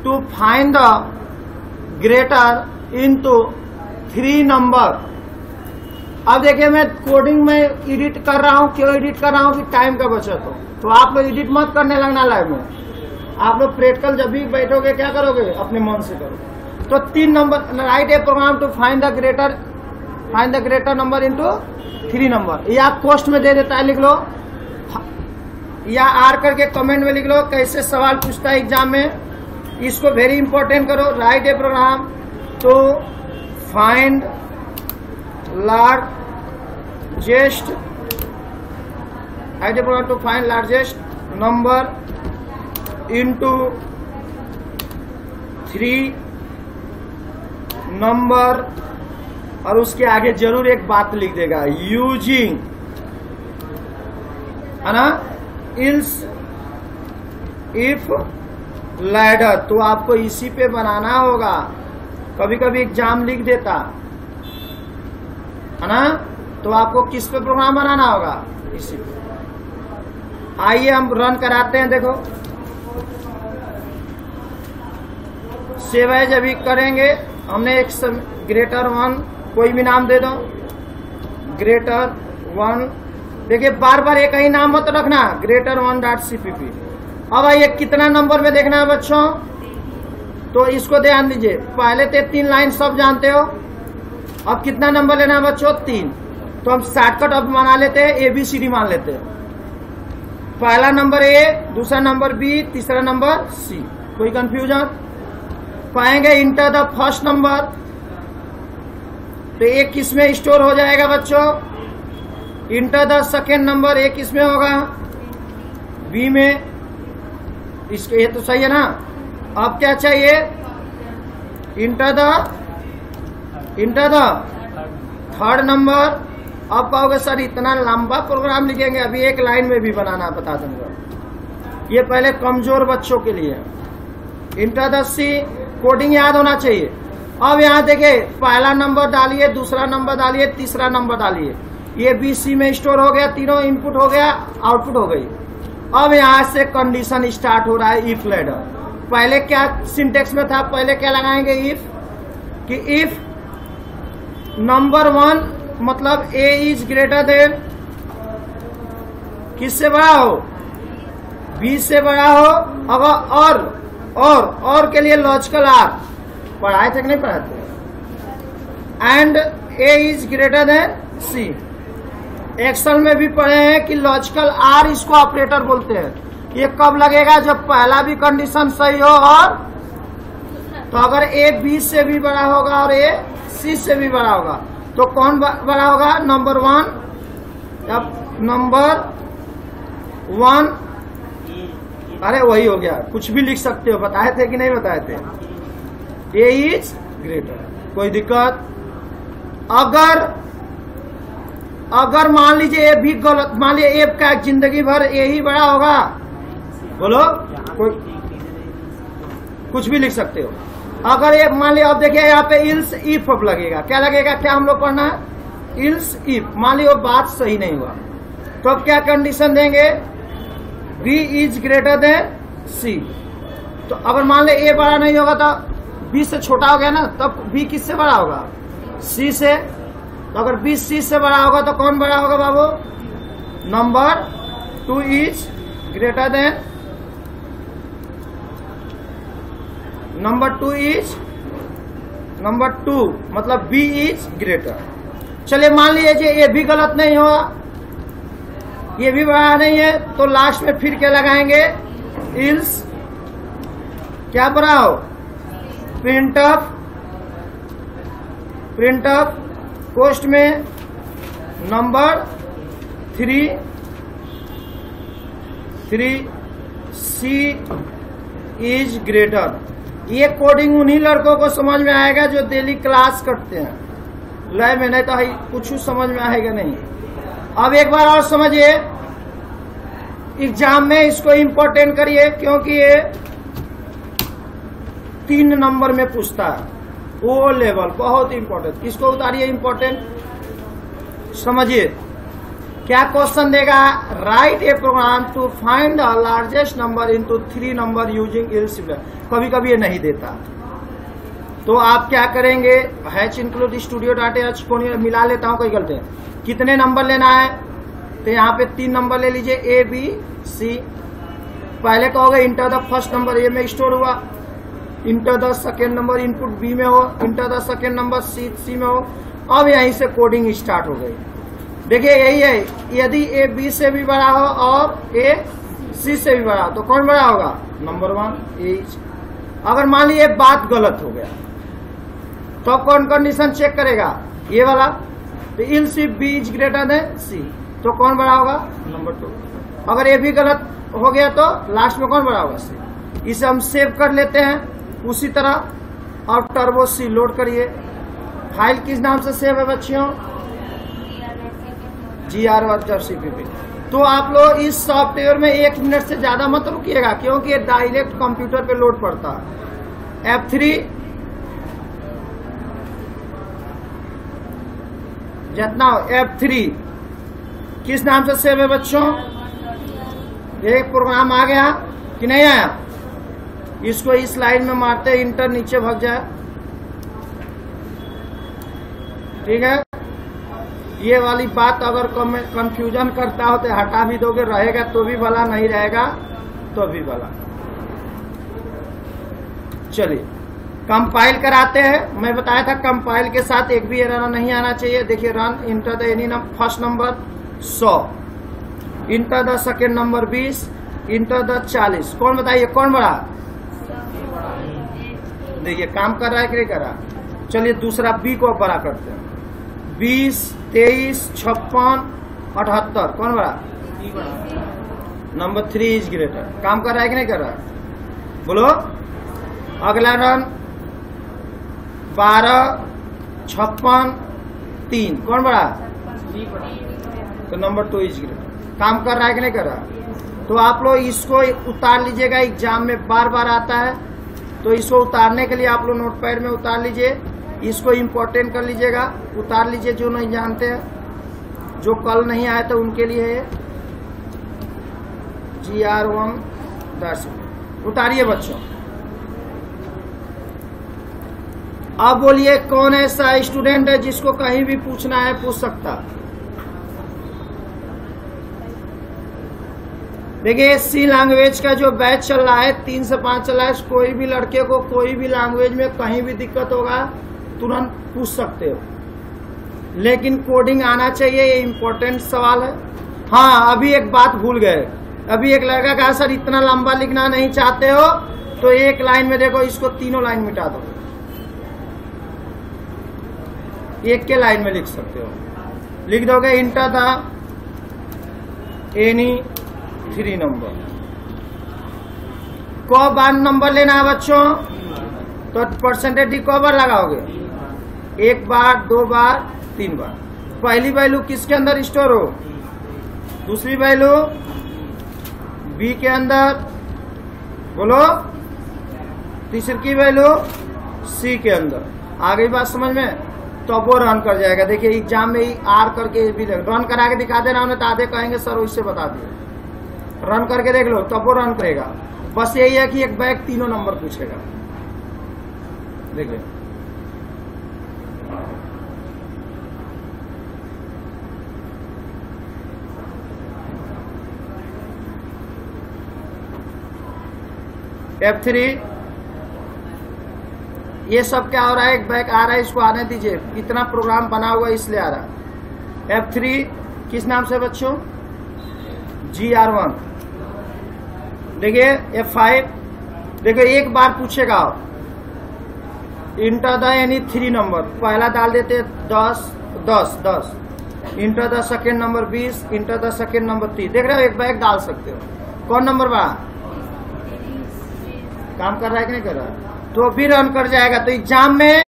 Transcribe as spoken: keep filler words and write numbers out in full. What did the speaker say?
To find the greater into three number. अब देखिए मैं कोडिंग में एडिट कर रहा हूँ, क्यों एडिट कर रहा हूँ कि टाइम का बचत हो। तो आप लोग एडिट मत करने लगना लाइव में, आप लोग प्रैक्टिकल जब भी बैठोगे क्या करोगे, अपने मन से करोगे। तो तीन number, write a program to find the greater find the greater number into three number. या पोस्ट में दे देता है, लिख लो, या आर करके कमेंट में लिख लो कैसे सवाल पूछता है एग्जाम में। इसको वेरी इंपॉर्टेंट करो। Write a program to find largest write a program to find largest number into three number, और उसके आगे जरूर एक बात लिख देगा, यूजिंग, है ना, इल्स इफ लैडर। तो आपको इसी पे बनाना होगा। कभी कभी एग्जाम लिख देता है ना, तो आपको किस पे प्रोग्राम बनाना होगा, इसी पे। आइए हम रन कराते हैं। देखो सेव एज अभी करेंगे हमने। एक ग्रेटर वन, कोई भी नाम दे दो, ग्रेटर वन। देखिए बार बार एक ही नाम मत रखना, ग्रेटर वन डॉट सीपीपी। अब आइए कितना नंबर में देखना है बच्चों, तो इसको ध्यान दीजिए। पहले तो तीन लाइन सब जानते हो, अब कितना नंबर लेना है बच्चों, तीन। तो हम शॉर्टकट अब बना लेते हैं, ए बी सी डी मान लेते हैं। पहला नंबर ए, दूसरा नंबर बी, तीसरा नंबर सी। कोई कंफ्यूजन? पाएंगे इंटर द फर्स्ट नंबर, तो एक किस में स्टोर हो जाएगा बच्चों, इंटर द सेकेंड नंबर, एक किस में होगा, बी में। इसके ये तो सही है ना। अब क्या चाहिए, enter the enter the third number. अब कहोगे सर इतना लंबा प्रोग्राम लिखेंगे, अभी एक लाइन में भी बनाना बता दूंगा, ये पहले कमजोर बच्चों के लिए। इंटर द सी, कोडिंग याद होना चाहिए। अब यहाँ देखिए पहला नंबर डालिए, दूसरा नंबर डालिए, तीसरा नंबर डालिए। ये बी सी में स्टोर हो गया, तीनों इनपुट हो गया, आउटपुट हो गई। अब यहाँ से कंडीशन स्टार्ट हो रहा है, इफ लैडर। पहले क्या सिंटेक्स में था, पहले क्या लगाएंगे, इफ, कि इफ नंबर वन मतलब ए इज ग्रेटर देन, किससे बड़ा हो, बी से बड़ा हो। अगर और और और के लिए लॉजिकल आर पढ़ाए थे कि नहीं पढ़ाए थे, and A is greater than C. Excel में भी पढ़े हैं कि लॉजिकल आर इसको ऑपरेटर बोलते हैं। ये कब लगेगा, जब पहला भी कंडीशन सही हो, और तो अगर ए बी से भी बड़ा होगा और ए सी से भी बड़ा होगा, तो कौन बड़ा होगा, नंबर वन। अब नंबर वन, अरे वही हो गया, कुछ भी लिख सकते हो, बताए थे कि नहीं बताए थे। ए इज ग्रेटर, कोई दिक्कत? अगर अगर मान लीजिए ए भी गलत, मान लीजिए ए का जिंदगी भर ए ही बड़ा होगा, बोलो, कोई कुछ भी लिख सकते हो। अगर ये मान लिया, अब देखिए यहाँ पे इल्स इफ अब लगेगा, क्या लगेगा, क्या हम लोग पढ़ना है, इल्स इफ। मान लियो बात सही नहीं हुआ, तो अब क्या कंडीशन देंगे, B is greater than C. तो अगर मान ले ए बड़ा नहीं होगा तो बी से छोटा हो गया ना, तब बी किससे बड़ा होगा, सी से। तो अगर बी सी से बड़ा होगा तो कौन बड़ा होगा बाबू, number two is greater than, number two is number two मतलब बी इज ग्रेटर। चलिए मान लीजिए ये भी गलत नहीं हुआ, ये भी बड़ा नहीं है, तो लास्ट में फिर क्या लगाएंगे, इल्स क्या बड़ा हो, printf printf post में number three three C is greater. ये कोडिंग उन्हीं लड़कों को समझ में आएगा जो डेली क्लास करते हैं, लय में नहीं तो कुछ समझ में आएगा नहीं। अब एक बार और समझिए, एग्जाम में इसको इंपॉर्टेंट करिए, क्योंकि ये तीन नंबर में पूछता है, वो लेवल बहुत इंपॉर्टेंट। इसको उतारिए, इंपॉर्टेंट समझिए। क्या क्वेश्चन देगा, write a program to find the largest number into three number using इलसिमिलर। कभी कभी ये नहीं देता, तो आप क्या करेंगे, hash include stdio dot H को मिला लेता हूं, कई गलती है। कितने नंबर लेना है, तो यहाँ पे तीन नंबर ले लीजिए, ए बी सी। पहले कहोगे enter the first number A में स्टोर हुआ, enter the second number input B में हो, enter the second number C C में हो। अब यहीं से कोडिंग स्टार्ट हो गई। देखिए यही है, यदि ए बी से भी बड़ा हो और ए सी से भी बड़ा हो तो कौन बड़ा होगा, नंबर वन ए। अगर मान लीजिए बात गलत हो गया तो कौन कंडीशन चेक करेगा, ये वाला, तो else C B is greater than C, तो कौन बड़ा होगा, नंबर टू। अगर ये भी गलत हो गया तो लास्ट में कौन बड़ा होगा, सी। इसे हम सेव कर लेते हैं उसी तरह। और टर्बो सी लोड करिए। फाइल किस नाम से सेव है बच्चियों, जी आर वर्चर सी पी पी। तो आप लोग इस सॉफ्टवेयर में एक मिनट से ज्यादा मत रुकिएगा, क्योंकि ये डायरेक्ट कंप्यूटर पे लोड पड़ता है। एफ थ्री जितना एफ थ्री किस नाम से सेव है बच्चों, एक प्रोग्राम आ गया कि नहीं आया, इसको इस लाइन में मारते इंटर नीचे भाग जाए, ठीक है। ये वाली बात अगर कंफ्यूजन करता हो तो हटा भी दोगे, रहेगा तो भी भला, नहीं रहेगा तो भी भला। चलिए कंपाइल कराते हैं। मैं बताया था कंपाइल के साथ एक भी एरर नहीं आना चाहिए। देखिए run enter the any first number सौ, इंटर द सेकेंड नंबर बीस, इंटर द चालीस। कौन बताइए कौन बड़ा, देखिए काम कर रहा है कि नहीं कर रहा। चलिए दूसरा बी को बड़ा करते हैं, बीस, तेईस, छप्पन, अठहत्तर, कौन बड़ा, नंबर थ्री इज ग्रेटर। काम कर रहा है कि नहीं कर रहा, बोलो। अगला रन बारह, छप्पन, तीन, कौन बड़ा, तो नंबर टू इज ग्रेटर। काम कर रहा है कि नहीं कर रहा। तो आप लोग इसको उतार लीजिएगा, एग्जाम में बार बार आता है, तो इसको उतारने के लिए आप लोग नोटपैड में उतार लीजिए, इसको इम्पोर्टेंट कर लीजिएगा, उतार लीजिए। जो नहीं जानते हैं, जो कल नहीं आए तो उनके लिए है जी आर वन दस, उतारिए बच्चों। अब बोलिए कौन ऐसा स्टूडेंट है जिसको कहीं भी पूछना है पूछ सकता। देखिए सी लैंग्वेज का जो बैच चल रहा है, तीन से पांच चल रहा है, कोई भी लड़के को कोई भी लैंग्वेज में कहीं भी दिक्कत होगा तुरंत पूछ सकते हो, लेकिन कोडिंग आना चाहिए, ये इम्पोर्टेंट सवाल है। हाँ अभी एक बात भूल गए, अभी एक लड़का कहा सर इतना लंबा लिखना नहीं चाहते हो तो एक लाइन में देखो, इसको तीनों लाइन मिटा दो, एक के लाइन में लिख सकते हो। लिख दोगे इंटर था एनी थ्री नंबर को बार नंबर लेना है बच्चों, तो परसेंटेज डी को बार लगाओगे, एक बार, दो बार, तीन बार। पहली वैल्यू किसके अंदर स्टोर हो, दूसरी वैल्यू बी के अंदर, बोलो, तीसरी की वैल्यू सी के अंदर। आ गई बात समझ में, तो वो रन कर जाएगा। देखिए एग्जाम में ही आर करके भी रन करा के दिखा देना उन्हें, तो आधे कहेंगे सर उससे बता दिए, रन करके देख लो तब वो रन करेगा। बस यही है कि एक बैग तीनों नंबर पूछेगा। देखिए एफ थ्री, ये सब क्या हो रहा है, एक बैग आ रहा है, इसको आने दीजिए, इतना प्रोग्राम बना हुआ इसलिए आ रहा है। एफ थ्री किस नाम से बच्चों, जी आर वन। देखिए एफ फाइव, देखिए एक बार पूछेगा enter the any three number, पहला डाल देते दस दस दस, इंटर द सेकेंड नंबर बीस, इंटर द सेकेंड नंबर तीस। देख रहे हो एक बैग डाल सकते हो। कौन नंबर बा, काम कर रहा है कि नहीं कर रहा है, तो भी रन कर जाएगा। तो एग्जाम में